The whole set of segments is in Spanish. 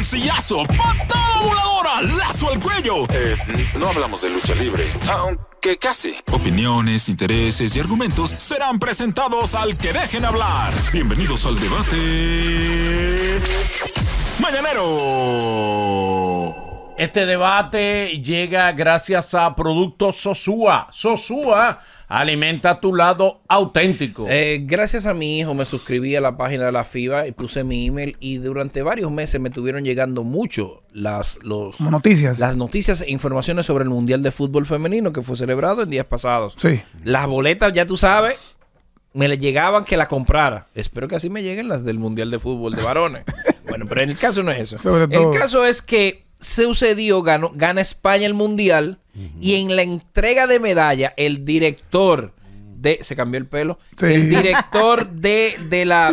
sillazo, patada voladora, lazo al cuello. No hablamos de lucha libre, aunque casi. Opiniones, intereses y argumentos serán presentados al que dejen hablar. Bienvenidos al debate mañanero. Este debate llega gracias a Productos Sosúa. Sosúa alimenta tu lado auténtico. Gracias a mi hijo me suscribí a la página de la FIBA y puse mi email y durante varios meses me estuvieron llegando mucho las noticias e informaciones sobre el Mundial de Fútbol Femenino que fue celebrado en días pasados. Sí. Las boletas, ya tú sabes, me le llegaban que las comprara. Espero que así me lleguen las del Mundial de Fútbol de varones. Bueno, pero en el caso no es eso. El caso es que sucedió, gana España el Mundial y en la entrega de medalla el director se cambió el pelo. Sí. El director de la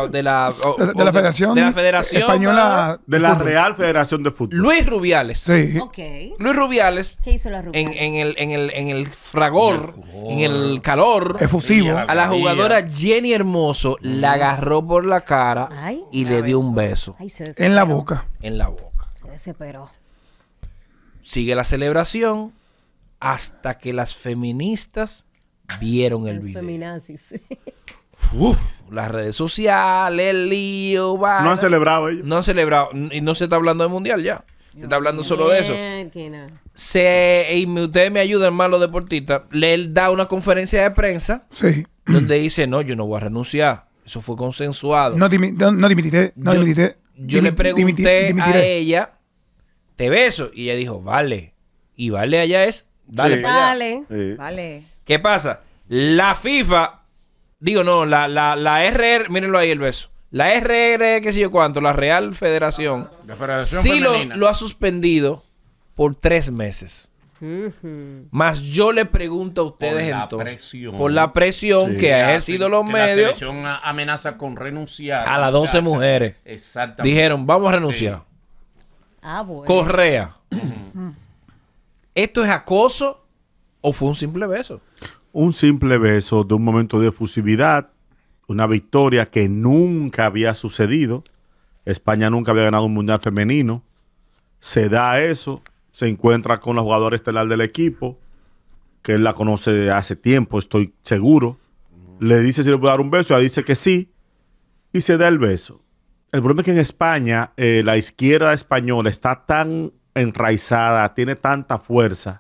Federación Española de la Real Federación de Fútbol. Luis Rubiales. Sí. Okay. Luis Rubiales. ¿Qué hizo la Rubiales? En el fragor, en el calor efusivo, a la jugadora Jenny Hermoso la agarró por la cara y le dio un beso. En la boca. En la boca. Se desesperó. Sigue la celebración hasta que las feministas vieron el video. Feminazis. Las redes sociales, el lío, no han celebrado ellos. No han celebrado. Y no se está hablando de mundial ya. Se está hablando solo de eso. Y ustedes me ayudan más los deportistas. Él da una conferencia de prensa donde dice, no, yo no voy a renunciar. Eso fue consensuado. No dimitiré. Yo le pregunté a ella, te beso. Y ella dijo, vale. Y vale allá es, dale para allá. Vale. ¿Qué pasa? La FIFA, la RR, mírenlo ahí el beso. La RR, qué sé yo cuánto, la Real Federación, sí lo ha suspendido por 3 meses. Más yo le pregunto a ustedes por la presión que ha ejercido los medios. La selección amenaza con renunciar a las 12 mujeres. Exactamente. Dijeron, vamos a renunciar. Bueno. Correa. ¿Esto es acoso o fue un simple beso? Un simple beso de un momento de efusividad, una victoria que nunca había sucedido. España nunca había ganado un mundial femenino. Se da eso. Se encuentra con la jugadora estelar del equipo, que él la conoce de hace tiempo, estoy seguro. Le dice si le puede dar un beso, ella dice que sí, y se da el beso. El problema es que en España, la izquierda española está tan enraizada, tiene tanta fuerza,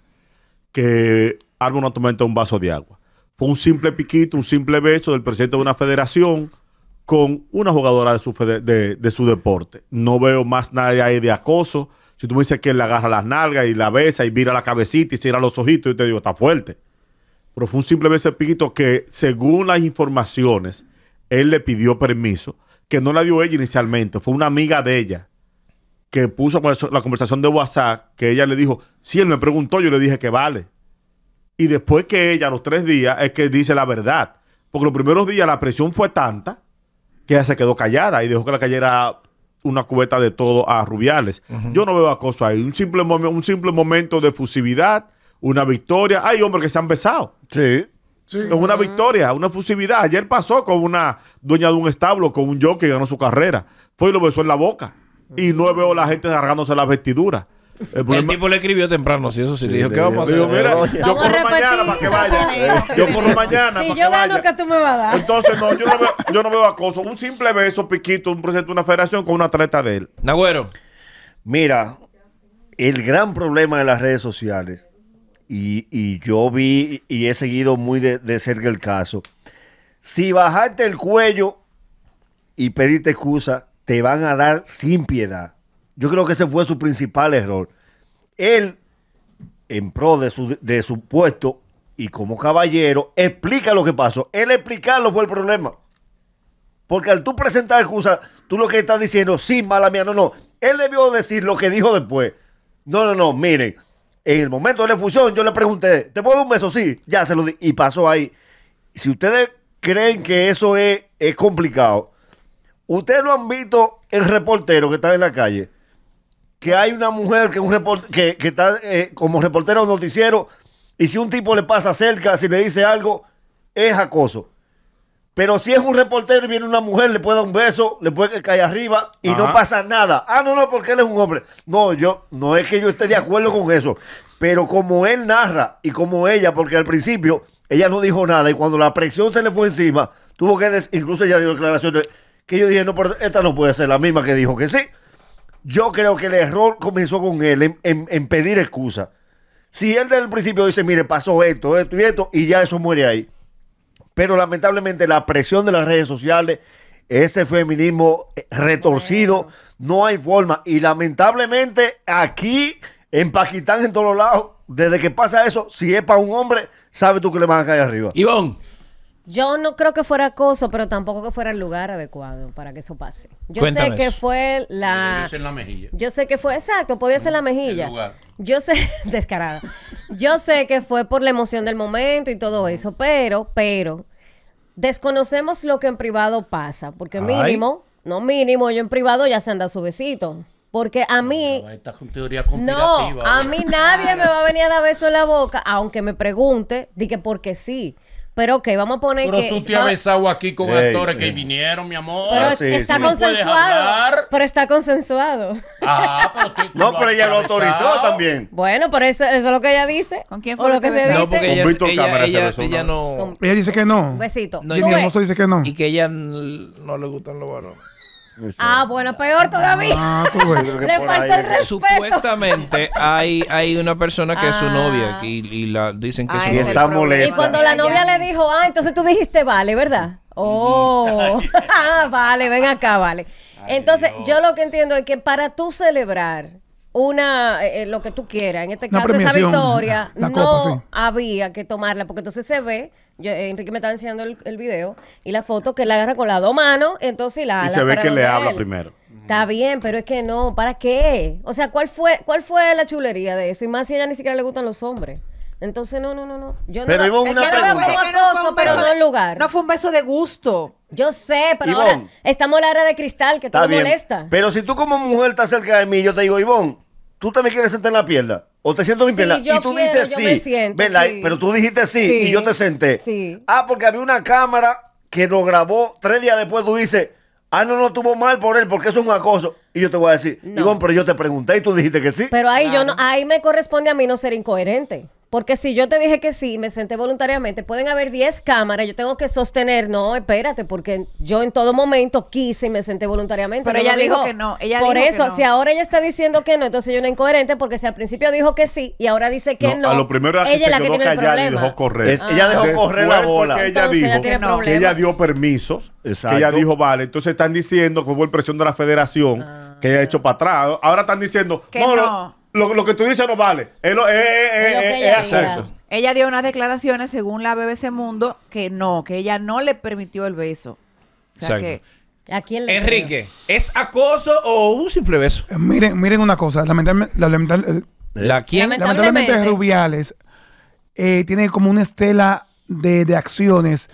que arma una tormenta de un vaso de agua. Fue un simple piquito, un simple beso del presidente de una federación con una jugadora de su deporte. No veo más nada ahí de acoso. Si tú me dices que él le agarra las nalgas y la besa y mira la cabecita y cierra los ojitos, yo te digo, está fuerte. Pero fue un simple beso piquito que, según las informaciones, él le pidió permiso, que no la dio ella inicialmente. Fue una amiga de ella que puso la conversación de WhatsApp, que ella le dijo, si él me preguntó, yo le dije que vale. Y después que ella, a los 3 días, es que dice la verdad. Porque los primeros días la presión fue tanta que ella se quedó callada y dejó que la cayera una cubeta de todo a Rubiales. Yo no veo acoso ahí. Un simple momento de efusividad, una victoria. Hay hombres que se han besado. Sí. Es una victoria, una efusividad. Ayer pasó con una dueña de un establo, con un jockey que ganó su carrera. Fue y lo besó en la boca. Y no veo a la gente agarrándose las vestiduras. El tipo le escribió temprano, sí, eso sí. Le dijo, ¿qué vamos a hacer? Digo, mira, yo corro mañana para que vaya. Yo corro mañana si para yo que vaya. gano, que tú me vas a dar. Entonces, no, yo no veo acoso. Un simple beso, piquito, un presidente de una federación con una atleta de él. Nagüero. Mira, el gran problema de las redes sociales, y yo vi y he seguido muy de cerca el caso, si bajarte el cuello y pedirte excusa, te van a dar sin piedad. Yo creo que ese fue su principal error. Él, en pro de su puesto y como caballero, explica lo que pasó. Él explicarlo fue el problema. Porque al tú presentar excusa, tú lo que estás diciendo, sí, mala mía, no. Él debió decir lo que dijo después. No, miren, en el momento de la efusión yo le pregunté, ¿te puedo dar un beso? Sí, ya se lo di. Y pasó ahí. Si ustedes creen que eso es complicado, ustedes lo han visto en reporteros que están en la calle, que hay una mujer que está como reportera de un noticiero y si un tipo le pasa cerca, si le dice algo, es acoso. Pero si es un reportero y viene una mujer, le puede dar un beso, le puede caer arriba y Ajá. no pasa nada. Ah, no, porque él es un hombre. No, no es que yo esté de acuerdo con eso. Pero como él narra y como ella, porque al principio ella no dijo nada y cuando la presión se le fue encima, tuvo que, incluso ella dio declaraciones que yo dije, no, pero esta no puede ser la misma que dijo que sí. Yo creo que el error comenzó con él en pedir excusa. Si él desde el principio dice, mire, pasó esto y esto, y ya eso muere ahí. Pero lamentablemente la presión de las redes sociales, ese feminismo retorcido, no hay forma. Y lamentablemente aquí, en Pakistán, en todos lados, desde que pasa eso, si es para un hombre, sabes tú que le van a caer arriba. Ivonne. Yo no creo que fuera acoso, pero tampoco que fuera el lugar adecuado para que eso pase. Yo Cuéntame sé que eso. fue Debió ser en la mejilla. Yo sé que fue, exacto, podía ser la mejilla. El lugar. Yo sé, descarada. Yo sé que fue por la emoción del momento y todo eso, pero, desconocemos lo que en privado pasa, porque mínimo, yo en privado ya se han dado su besito. Porque a mí, Esta con teoría no, conspirativa. a mí nadie me va a venir a dar beso en la boca, aunque me pregunte, di que porque sí. Pero ok, vamos a poner Pero que... tú te has besado aquí con Ey, actores que ey. vinieron, mi amor. Pero Ah, sí, está sí. ¿No puedes consensuado. hablar? Pero está consensuado. Ah, pero tú No, pero ella lo has autorizó besado. también. Bueno, pero eso es lo que ella dice. ¿Con quién O fue lo lo que que se besó? No, dice. porque Con Víctor Cámara se ella besó, no... Con- Ella dice que no. Un besito. No, ¿Tú Jenny ves? Hermoso dice que no. Y que ella no le gustan los varones. Ah, bueno, peor todavía. Ah, tú ves. Creo que Le por falta ahí el es que- respeto. Supuestamente hay una persona que es su Ah. novia y la dicen que Ah, es su Y ese novia. es está el problema. molesta. Y cuando la novia le dijo, entonces tú dijiste vale, ¿verdad? Oh, vale, ven acá, vale. Entonces, yo lo que entiendo es que para tú celebrar lo que tú quieras, en este Una caso esa premiación, victoria, la no copa, sí. había que tomarla, porque entonces se ve, Enrique me estaba enseñando el video y la foto que la agarra con las dos manos, entonces la Y ala se ve para que le donde habla él. primero. Está bien, pero es que no, ¿para qué? O sea, ¿cuál fue la chulería de eso? Y más si a ella ni siquiera le gustan los hombres. Entonces, no. Yo Pero no, Ivonne, es una que no lo veo pregunta. como Es que no fue acoso, un pero beso no de- el lugar. No fue un beso de gusto. Yo sé, pero Ivonne. ahora estamos en la era de cristal, que Está todo bien. molesta. Pero si tú como mujer estás cerca de mí, yo te digo, Ivonne, ¿tú también quieres sentar en la pierna? ¿O te siento en mi Sí, pierna? yo Y tú quiero, dices yo sí. me siento, ¿Verdad? sí. Pero tú dijiste sí, Sí. y yo te senté. Sí. Ah, porque había una cámara que lo grabó 3 días después. Tú dices, no estuvo mal por él, porque eso es un acoso. Y yo te voy a decir, No. Ivonne, pero yo te pregunté y tú dijiste que sí. Pero ahí ahí me corresponde a mí no ser incoherente. Porque si yo te dije que sí, me senté voluntariamente, pueden haber 10 cámaras, yo tengo que sostener, no, espérate, porque yo en todo momento quise y me senté voluntariamente. Pero No ella lo dijo que no, ella Por dijo que eso, no. si ahora ella está diciendo que no, entonces yo no incoherente, porque si al principio dijo que sí y ahora dice que no, A lo primero era que ella es se la que quedó tiene el callada y problema. dejó correr. Ella dejó correr la Después fue bola. que ella Entonces dijo ella tiene que no. que problema. ella dio permisos, Exacto. que ella dijo, vale, entonces están diciendo que hubo presión de la federación, que ella ha hecho para atrás. Ahora están diciendo, Que no, no. Lo que tú dices no vale. Es lo que ella hacer diga. eso. Ella dio unas declaraciones, según la BBC Mundo, que ella no le permitió el beso. O sea Exacto. que... ¿A quién le Enrique, ¿es acoso o un simple beso? Miren una cosa. Lamentablemente Lamentablemente. Rubiales tiene como una estela de acciones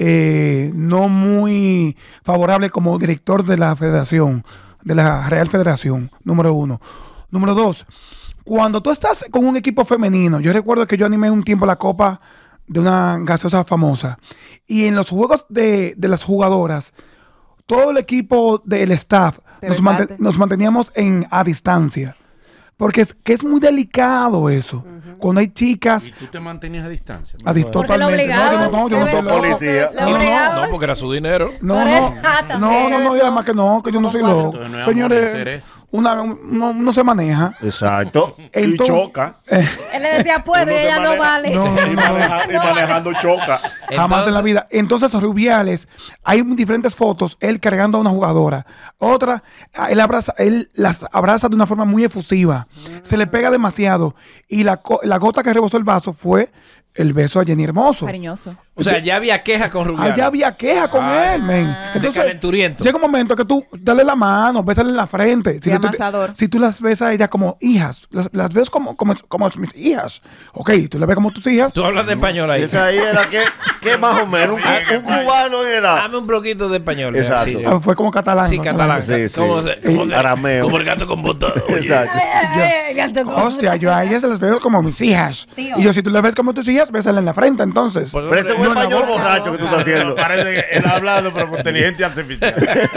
no muy favorable como director de la federación, de la Real Federación, número 1. Número 2, cuando tú estás con un equipo femenino, yo recuerdo que yo animé un tiempo la copa de una gaseosa famosa, y en los juegos de las jugadoras, todo el equipo del staff Te nos, besaste. nos manteníamos a distancia. Porque es muy delicado eso. Cuando hay chicas Y tú te mantenías a distancia. Porque lo totalmente. obligaban. No, yo no Se soy ve loco. policía. Lo obligaban. No, porque era su dinero. No, Por no, eso, también. no, y además que no, que yo no soy loco. Entonces no es amor, Señores, interés. no se maneja. Exacto. Y Entonces- choca. Él le decía, puede, Uno se ella no maneja- vale. No, y, y manejando choca. Jamás en la vida. Entonces, Rubiales, hay diferentes fotos, él cargando a una jugadora. Otra, él las abraza de una forma muy efusiva. Se le pega demasiado. Y la gota que rebosó el vaso fue el beso a Jenny Hermoso. Cariñoso. O sea, ya había queja con Rubiales. Allá había queja con él, men. de calenturiento. llega un momento que tú dale la mano, bésale en la frente. De amasador. Si tú las ves a ella como hijas, las ves como mis hijas. Ok, tú las ves como tus hijas. Tú hablas de español ahí. Esa ahí era que más o menos un cubano en edad. Dame un poquito de español. Exacto. Sí, Fue como catalán. sí, ¿no? catalán. Sí, sí. Arameo. Como el gato con botas. Exacto. Ay, gato, Hostia, yo a ellas se las veo como mis hijas. Tío. Y yo, si tú las ves como tus hijas, 3 veces en la frente, entonces. Pero ese fue español borracho que tú estás haciendo. Parece que él ha hablado, pero con inteligencia artificial.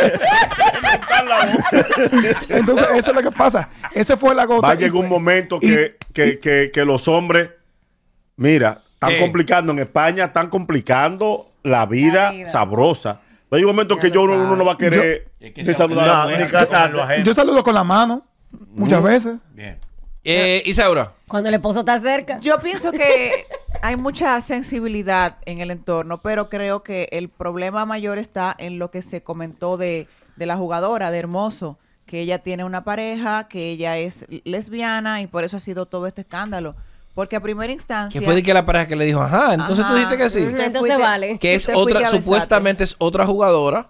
Entonces, eso es lo que pasa. Ese fue la gota. Va a llegar un momento que los hombres, mira, están complicando en España, están complicando la vida sabrosa. Va a llegar un momento que uno no va a querer saludar a la mujer. Yo saludo con la mano, muchas veces. Bien. Isaura. Cuando el esposo está cerca. Yo pienso que hay mucha sensibilidad en el entorno, pero creo que el problema mayor está en lo que se comentó de la jugadora, de Hermoso, que ella tiene una pareja, que ella es lesbiana y por eso ha sido todo este escándalo. Porque a primera instancia... Que fue de que la pareja que le dijo, ajá, entonces tú dijiste que sí. Entonces vale. Que es otra, supuestamente es otra jugadora.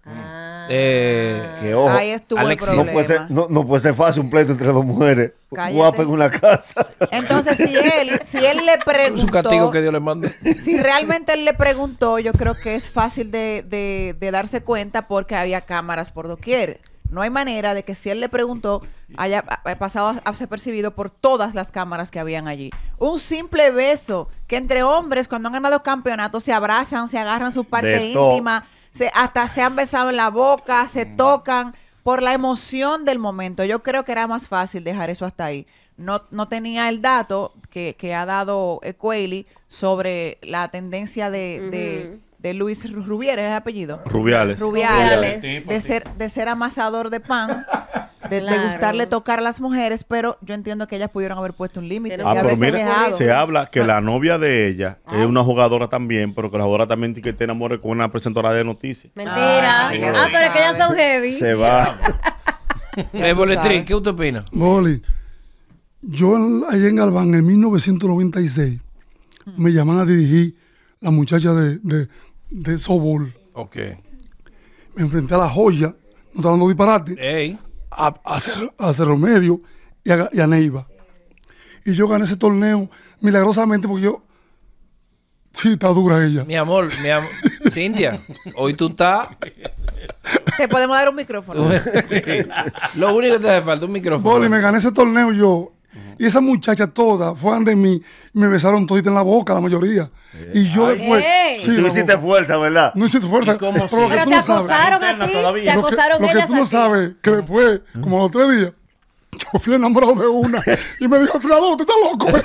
Que ojo, ahí estuvo Alexis. el problema. No puede ser fácil un pleito entre dos mujeres guapas en una casa. Entonces, si él le preguntó... Es un castigo que Dios le manda. Si realmente él le preguntó, yo creo que es fácil de darse cuenta porque había cámaras por doquier. No hay manera de que si él le preguntó haya pasado a ser percibido por todas las cámaras que habían allí. Un simple beso, que entre hombres cuando han ganado campeonatos se abrazan, se agarran su parte íntima, hasta se han besado en la boca, se tocan por la emoción del momento. Yo creo que era más fácil dejar eso hasta ahí. No tenía el dato que ha dado Ecueli sobre la tendencia de Luis Rubiales, ¿es el apellido? Rubiales. De ser amasador de pan, de gustarle tocar a las mujeres, pero yo entiendo que ellas pudieron haber puesto un límite. Pero mira, se habla que la novia de ella es una jugadora también, pero que la jugadora también tiene que te enamore con una presentadora de noticias. Mentira. Pero es que ellas son heavy. Se va. Boletrín, ¿qué usted opina? Boli, yo allá en Galván, en 1996, me llaman a dirigir la muchacha de softball. Ok. Me enfrenté a La Joya, no estaba dando disparate, a Cerro Medio y a Neiva. Y yo gané ese torneo milagrosamente porque yo... Sí, está dura ella. Mi amor, Cintia, hoy tú estás... Te podemos dar un micrófono. Lo único que te hace falta es un micrófono. Boli, me gané ese torneo yo. Y esa muchacha toda fueron de mí y me besaron todita en la boca, la mayoría. Y yo después... Sí, tú hiciste fuerza, ¿verdad? No hiciste fuerza. Pero te acosaron a ti. Te acosaron ellas. Lo que tú no sabes, que después, como los 3 días, yo fui enamorado de una y me dijo, entrenador, ¿usted está loco?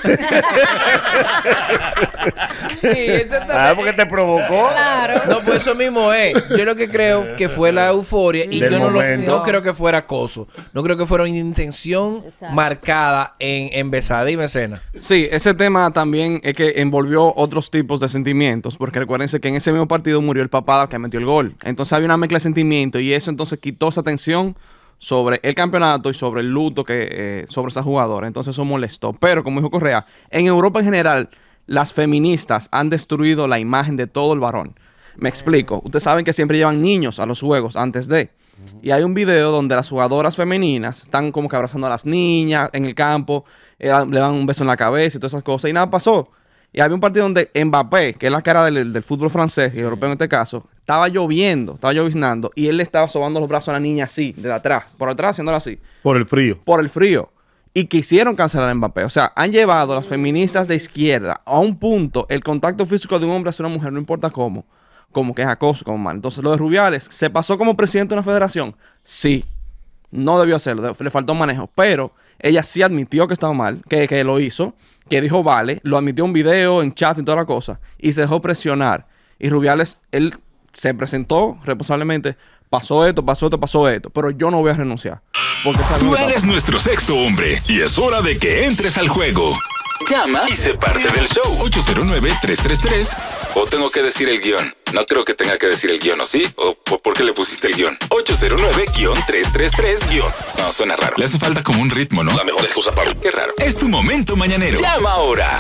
Porque te provocó. Claro. No, pues eso mismo es. Yo lo que creo que fue la euforia y yo no creo que fuera acoso. No creo que fuera una intención marcada en besada y mecena. Sí, ese tema también es que envolvió otros tipos de sentimientos, porque recuérdense que en ese mismo partido murió el papá del que metió el gol. Entonces había una mezcla de sentimientos y eso entonces quitó esa tensión sobre el campeonato y sobre el luto que sobre esa jugadora. Entonces eso molestó. Pero como dijo Correa, en Europa en general, las feministas han destruido la imagen de todo el varón. Me explico. Ustedes saben que siempre llevan niños a los juegos antes de. Y hay un video donde las jugadoras femeninas están como que abrazando a las niñas en el campo, le dan un beso en la cabeza y todas esas cosas. Y nada pasó. Y había un partido donde Mbappé, que es la cara del fútbol francés y europeo en este caso, estaba lloviznando, y él le estaba sobando los brazos a la niña así, de atrás, por atrás, haciéndolo así. Por el frío. Por el frío. Y quisieron cancelar a Mbappé. O sea, han llevado a las feministas de izquierda a un punto, el contacto físico de un hombre hacia una mujer, no importa cómo, como que es acoso, como mal. Entonces, lo de Rubiales, ¿se pasó como presidente de una federación? Sí. No debió hacerlo, le faltó manejo. Pero ella sí admitió que estaba mal, que lo hizo, que dijo vale, lo admitió en video, en chat y toda la cosa, y se dejó presionar. Y Rubiales, él se presentó responsablemente, pasó esto, pero yo no voy a renunciar. Porque tú eres nuestro sexto hombre y es hora de que entres al juego. Llama y sé parte del show. 809-333. ¿O tengo que decir el guión? No creo que tenga que decir el guión, ¿o sí? ¿O por qué le pusiste el guión? 809-333. No, suena raro. Le hace falta como un ritmo, ¿no? La mejor excusa para... Qué raro. Es tu momento mañanero. Llama ahora.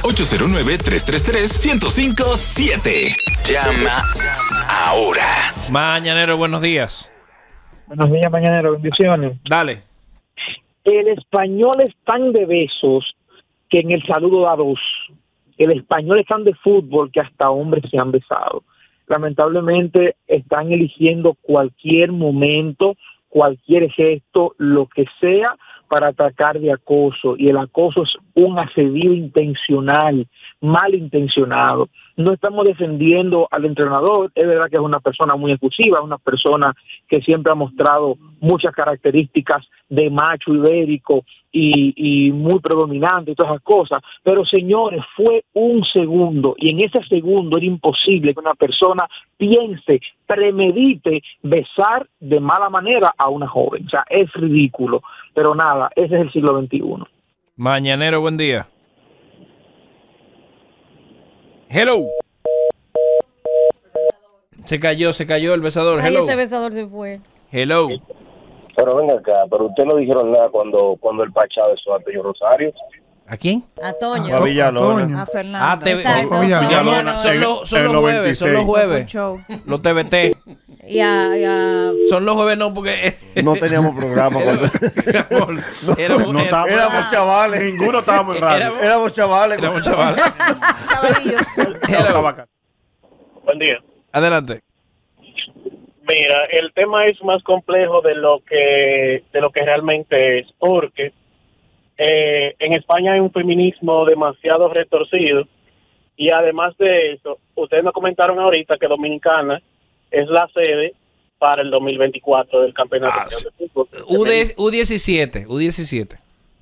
809-333-1057. Llama ahora. Mañanero, buenos días. Buenos días, mañanero. Bendiciones. Dale. El español es tan de besos que en el saludo da 2. El español es tan de fútbol que hasta hombres se han besado. Lamentablemente están eligiendo cualquier momento, cualquier gesto, lo que sea, para atacar de acoso. Y el acoso es un asedio intencional. malintencionado. No estamos defendiendo al entrenador, es verdad que es una persona muy efusiva, una persona que siempre ha mostrado muchas características de macho ibérico y muy predominante y todas esas cosas, pero señores, fue un segundo y en ese segundo era imposible que una persona piense, premedite besar de mala manera a una joven. O sea, es ridículo, pero nada, ese es el siglo XXI. Mañanero, buen día. Hello. Se cayó el besador. Ay, Hello. ese besador se fue. Hello. Pero venga acá, pero usted no dijeron nada cuando el Pachá besó a Antonio Rosario. ¿A quién? A Toño. A Villalona. A Fernando. Ah, Exacto. Villalona. Son los jueves, son los jueves. Los TBT. Son los jueves, no, porque no teníamos programa. Éramos chavales, ninguno estábamos en radio. Éramos chavales. Buen día. Adelante. Mira, el tema es más complejo de lo que realmente es, porque en España hay un feminismo demasiado retorcido y además de eso, ustedes nos comentaron ahorita que Dominicana es la sede para el 2024 del campeonato de fútbol. U17.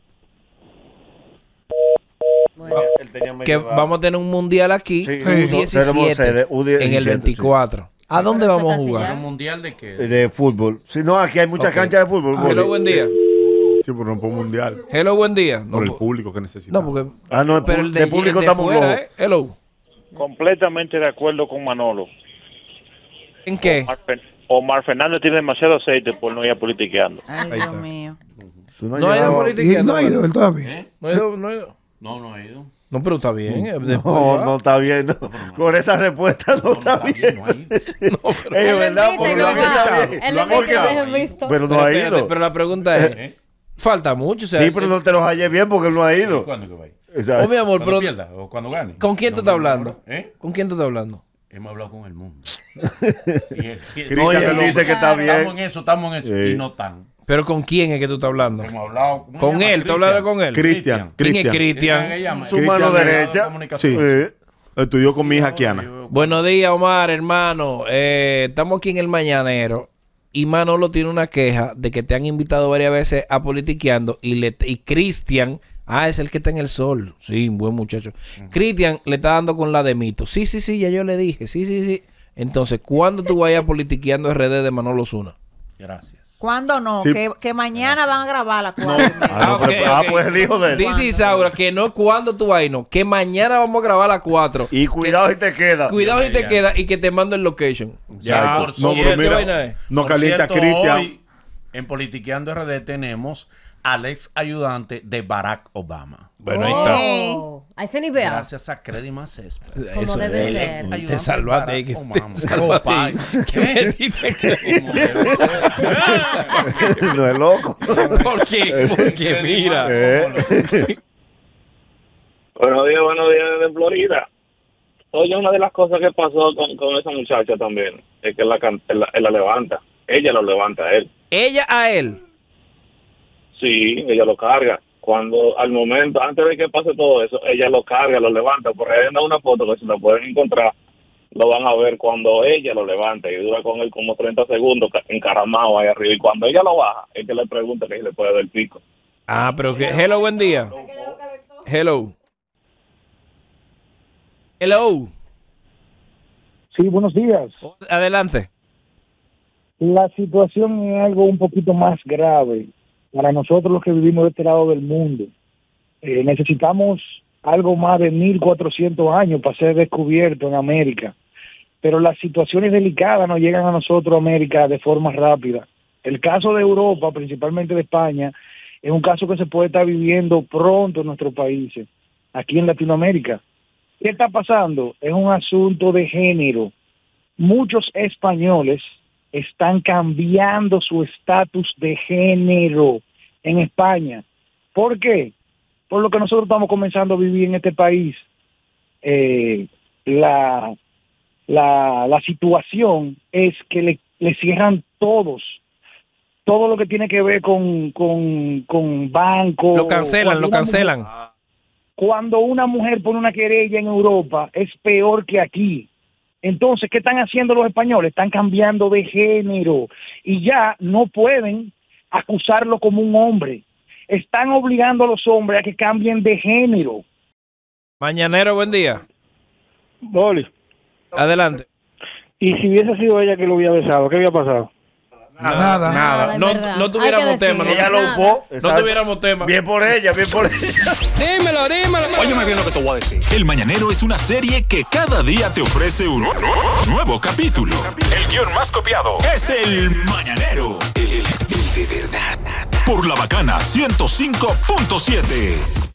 Que vamos a tener un mundial aquí, U17, en el 24. ¿A dónde vamos a jugar? ¿Un mundial de qué? De fútbol. Si no, aquí hay muchas canchas de fútbol. Hello, buen día. Sí, pero no por un mundial. Hello, buen día. Por el público que necesitamos. No, porque... no, pero el de público estamos fuera, Hello. Completamente de acuerdo con Manolo. ¿En qué? Omar Fernández tiene demasiado aceite por no ir a politiqueando. Ay, Dios mío. No ha ido a politiqueando. No ha ido, él todavía. No ha ido. No ha ido. No, pero está bien. No está bien. No. Con esa respuesta no está bien. Es verdad, porque lo han visto. Pero no ha ido. Pero la pregunta es, falta mucho. O sea, sí, pero no te los hallé bien porque él no ha ido. ¿Cuándo que va a ir? Oh, mi amor, ¿Cuando pierda o cuando gane? ¿Con quién tú estás hablando? ¿Con quién tú estás hablando? Hemos hablado con el mundo. Cristian dice que está bien. Estamos en eso. Sí. Y no tan. ¿Pero con quién es que tú estás hablando? Hemos hablado con él. ¿Tú hablas con él? Cristian. ¿Quién es Cristian? Su mano derecha. Sí. Estudió con mi hija Kiana. Buenos días, Omar, hermano. Estamos aquí en el Mañanero. Y Manolo tiene una queja de que te han invitado varias veces a Politiqueando. Y Cristian... es el que está en el sol. Sí, buen muchacho. Cristian le está dando con la de Mito. Sí, ya yo le dije. Sí. Entonces, ¿cuándo tú vayas Politiqueando RD de Manolo Zuna? Gracias. ¿Cuándo no? Sí. Que mañana van a grabar la 4. Okay. Pues el hijo de él. Dice Isaura que no cuando tú vas, no. Que mañana vamos a grabar la 4. Y cuidado si te queda. Cuidado si te queda y que te mando el location. Ya, por cierto, no calienta Cristian. Hoy en Politiqueando RD tenemos al ex ayudante de Barack Obama. Bueno, ahí está. A ese nivel. Gracias a Credima Césped. Como debe ser. Te salvaste. ¿Qué dice No es loco. ¿Por qué? Porque mira. Buenos días desde Florida. Oye, una de las cosas que pasó con esa muchacha también es que él la levanta. Ella lo levanta a él. ¿Ella a él? Sí, ella lo carga. Cuando al momento, antes de que pase todo eso, ella lo carga, lo levanta. Por ahí anda una foto que si la pueden encontrar, lo van a ver cuando ella lo levanta y dura con él como 30 segundos encaramado ahí arriba. Y cuando ella lo baja, es que le pregunta que si le puede dar el pico. Pero que... Hello, buen día. Hello. Sí, buenos días. Adelante. La situación es algo un poquito más grave para nosotros los que vivimos de este lado del mundo. Necesitamos algo más de 1400 años para ser descubierto en América, pero las situaciones delicadas no llegan a nosotros, América, de forma rápida. El caso de Europa, principalmente de España, es un caso que se puede estar viviendo pronto en nuestros países, aquí en Latinoamérica. ¿Qué está pasando? Es un asunto de género. Muchos españoles están cambiando su estatus de género en España. ¿Por qué? Por lo que nosotros estamos comenzando a vivir en este país. La situación es que le cierran todo lo que tiene que ver con bancos. Lo cancelan. cuando una mujer pone una querella en Europa es peor que aquí. Entonces, ¿qué están haciendo los españoles? Están cambiando de género y ya no pueden acusarlo como un hombre. Están obligando a los hombres a que cambien de género. Mañanero, buen día. Boli. Adelante. Y si hubiese sido ella que lo hubiera besado, ¿qué había pasado? Nada. No tuviéramos tema. Ella lo upó. No tuviéramos tema. Bien por ella, bien por ella. Dímelo. Óyeme bien lo que te voy a decir. El Mañanero es una serie que cada día te ofrece un nuevo capítulo. El guión más copiado es El Mañanero. El de verdad. Por La Bacana 105.7.